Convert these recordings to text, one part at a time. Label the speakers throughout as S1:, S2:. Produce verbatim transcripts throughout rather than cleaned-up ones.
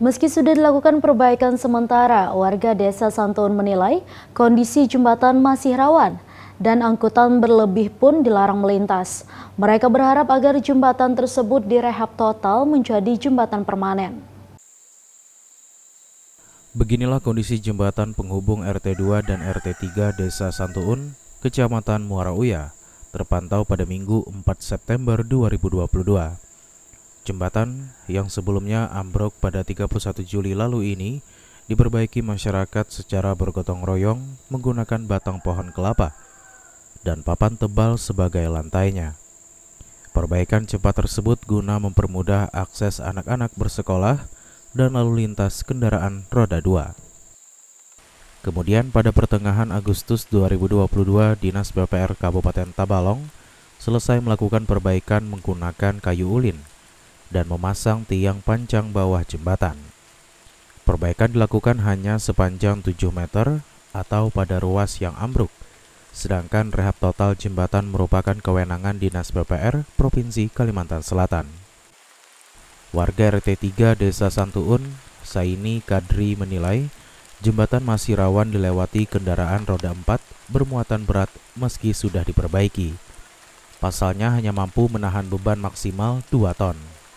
S1: Meski sudah dilakukan perbaikan sementara, warga Desa Santuun menilai kondisi jembatan masih rawan dan angkutan berlebih pun dilarang melintas. Mereka berharap agar jembatan tersebut direhab total menjadi jembatan permanen.
S2: Beginilah kondisi jembatan penghubung R T dua dan R T tiga Desa Santuun, Kecamatan Muara Uya, terpantau pada Minggu empat September dua ribu dua puluh dua. Jembatan yang sebelumnya ambruk pada tiga puluh satu Juli lalu ini diperbaiki masyarakat secara bergotong royong menggunakan batang pohon kelapa dan papan tebal sebagai lantainya. Perbaikan jembatan tersebut guna mempermudah akses anak-anak bersekolah dan lalu lintas kendaraan roda dua. Kemudian pada pertengahan Agustus dua ribu dua puluh dua, Dinas B P R Kabupaten Tabalong selesai melakukan perbaikan menggunakan kayu ulin dan memasang tiang panjang bawah jembatan. Perbaikan dilakukan hanya sepanjang tujuh meter atau pada ruas yang ambruk, sedangkan rehab total jembatan merupakan kewenangan Dinas B P R Provinsi Kalimantan Selatan. Warga R T tiga Desa Santuun, Saini Kadri menilai jembatan masih rawan dilewati kendaraan roda empat bermuatan berat meski sudah diperbaiki. Pasalnya hanya mampu menahan beban maksimal dua ton.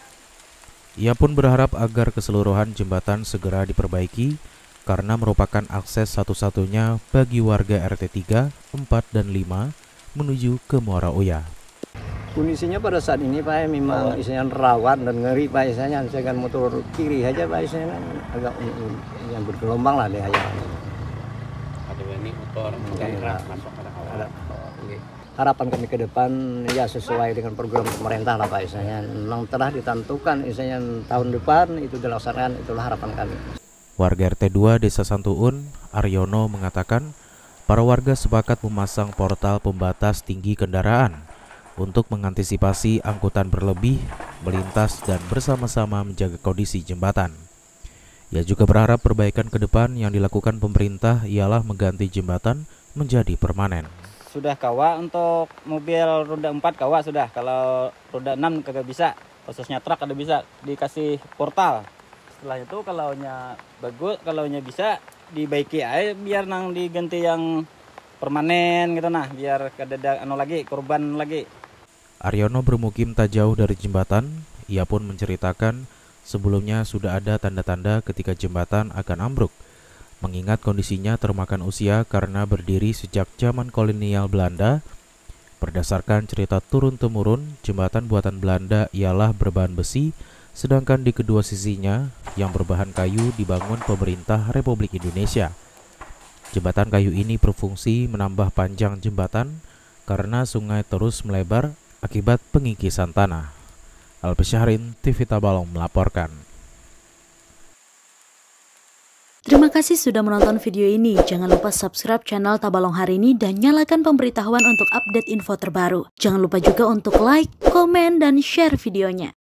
S2: Ia pun berharap agar keseluruhan jembatan segera diperbaiki karena merupakan akses satu-satunya bagi warga R T tiga, empat, dan lima menuju ke Muara Uya.
S3: Kondisinya pada saat ini Pak memang isinya rawan dan ngeri Pak, isinya saya kan motor kiri aja Pak, isinya kan agak yang bergelombang lah deh aja.
S4: Ada ini motor
S3: ya, masuk ada harapan kami ke depan ya sesuai dengan program pemerintah lah Pak, isinya memang telah ditentukan isinya tahun depan itu dilaksanakan, itulah harapan kami.
S2: Warga R T dua Desa Santuun, Aryono mengatakan para warga sepakat memasang portal pembatas tinggi kendaraan untuk mengantisipasi angkutan berlebih melintas dan bersama-sama menjaga kondisi jembatan. Ia juga berharap perbaikan ke depan yang dilakukan pemerintah ialah mengganti jembatan menjadi permanen.
S5: Sudah kawa untuk mobil roda empat kawa sudah, kalau roda enam kagak bisa, khususnya truk ada bisa dikasih portal. Setelah itu kalau nya bagus, kalau nya bisa dibaiki aja biar nang diganti yang permanen gitu nah, biar kada anu lagi korban lagi.
S2: Aryono bermukim tak jauh dari jembatan. Ia pun menceritakan sebelumnya sudah ada tanda-tanda ketika jembatan akan ambruk, mengingat kondisinya termakan usia karena berdiri sejak zaman kolonial Belanda. Berdasarkan cerita turun-temurun, jembatan buatan Belanda ialah berbahan besi, sedangkan di kedua sisinya yang berbahan kayu dibangun pemerintah Republik Indonesia. Jembatan kayu ini berfungsi menambah panjang jembatan karena sungai terus melebar akibat pengikisan tanah. Alpi Syahrin, T V Tabalong melaporkan.
S1: Terima kasih sudah menonton video ini. Jangan lupa subscribe channel Tabalong Hari Ini dan nyalakan pemberitahuan untuk update info terbaru. Jangan lupa juga untuk like, komen, dan share videonya.